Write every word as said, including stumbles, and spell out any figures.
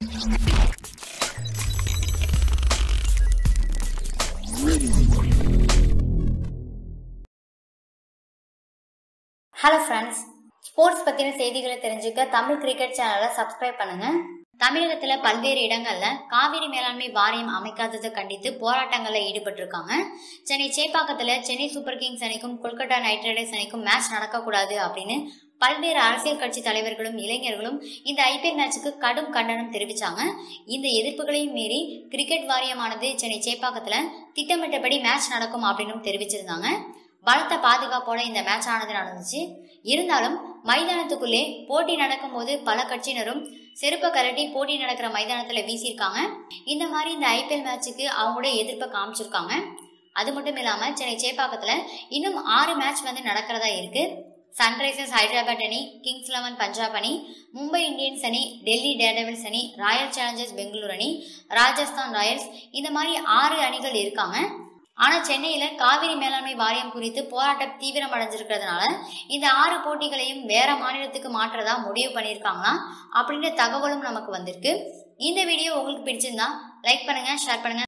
Hello friends, sports பற்றின செய்திகளை தெரிஞ்சுக்க தமிழ் கிரிக்கெட் சேனலை சப்ஸ்கிரைப் பண்ணுங்க. தமிழகத்தில் பல்வேறு இடங்களில் காவிரி மேலாண்மை வாரியம் அமைக்காததை கண்டித்து போராட்டங்களில் ஈடுபட்டிருக்காங்க. சென்னை சேப்பாக்கத்தில் சென்னை சூப்பர் கிங்ஸ் அணிக்கும் கொல்கத்தா நைட் ரைடர்ஸ் அணிக்கும் மேட்ச் நடக்கக்கூடாது அப்படின்னு பல்வேறு அரசியல் கட்சி தலைவர்களும் இளைஞர்களும் இந்த ஐபிஎல் மேட்சுக்கு கடும் கண்டனம் தெரிவித்தாங்க. இந்த எதிர்ப்புகளையும் மீறி கிரிக்கெட் வாரியமானது சென்னை சேப்பாக்கத்தில் திட்டமிட்டபடி மேட்ச் நடக்கும் அப்படின்னு தெரிவிச்சிருந்தாங்க. பலத்த பாதுகாப்போட இந்த மேட்ச் ஆனது நடந்துச்சு. இருந்தாலும் மைதானத்துக்குள்ளே போட்டி நடக்கும் போது பல கட்சியினரும் செருப்பை கரட்டி போட்டி நடக்கிற மைதானத்துல வீசியிருக்காங்க. இந்த மாதிரி இந்த ஐபிஎல் மேட்சுக்கு அவங்களுடைய எதிர்ப்பை காமிச்சிருக்காங்க. அது மட்டும் இல்லாம சென்னை சேப்பாக்கத்துல இன்னும் ஆறு மேட்ச் வந்து நடக்கிறதா இருக்கு. சன்ரைசர்ஸ் ஹைதராபாத் அணி, கிங்ஸ் லெவன் பஞ்சாப் அணி, மும்பை இந்தியன்ஸ் அணி, டெல்லி டேர்டெவில்ஸ் அணி, ராயல் சேலஞ்சர்ஸ் பெங்களூர் அணி, ராஜஸ்தான் ராயல்ஸ், இந்த மாதிரி ஆறு அணிகள் இருக்காங்க. ஆனா சென்னையில காவிரி மேலாண்மை வாரியம் குறித்து போராட்டம் தீவிரம் அடைஞ்சிருக்கிறதுனால இந்த ஆறு போட்டிகளையும் வேற மாநிலத்துக்கு மாற்றதா முடிவு பண்ணியிருக்காங்களாம் அப்படின்ற தகவலும் நமக்கு வந்திருக்கு. இந்த வீடியோ உங்களுக்கு பிடிச்சிருந்தா லைக் பண்ணுங்க, ஷேர் பண்ணுங்க,